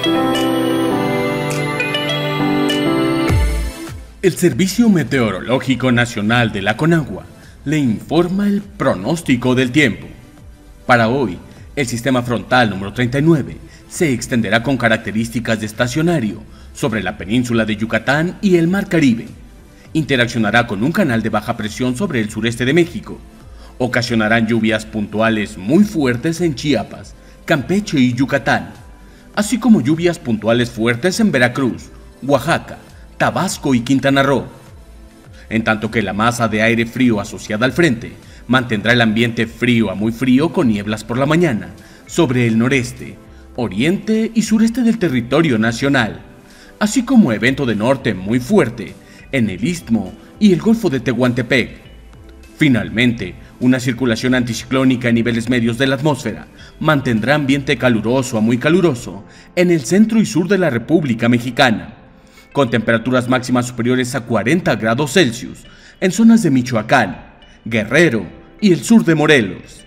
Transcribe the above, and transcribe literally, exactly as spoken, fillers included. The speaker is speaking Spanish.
El Servicio Meteorológico Nacional de la Conagua le informa el pronóstico del tiempo. Para hoy, el sistema frontal número treinta y nueve se extenderá con características de estacionario sobre la península de Yucatán y el Mar Caribe. Interaccionará con un canal de baja presión sobre el sureste de México. Ocasionarán lluvias puntuales muy fuertes en Chiapas, Campeche y Yucatán, así como lluvias puntuales fuertes en Veracruz, Oaxaca, Tabasco y Quintana Roo. En tanto que la masa de aire frío asociada al frente mantendrá el ambiente frío a muy frío con nieblas por la mañana sobre el noreste, oriente y sureste del territorio nacional, así como evento de norte muy fuerte en el Istmo y el Golfo de Tehuantepec. Finalmente, una circulación anticiclónica en niveles medios de la atmósfera mantendrá ambiente caluroso a muy caluroso en el centro y sur de la República Mexicana, con temperaturas máximas superiores a cuarenta grados Celsius en zonas de Michoacán, Guerrero y el sur de Morelos.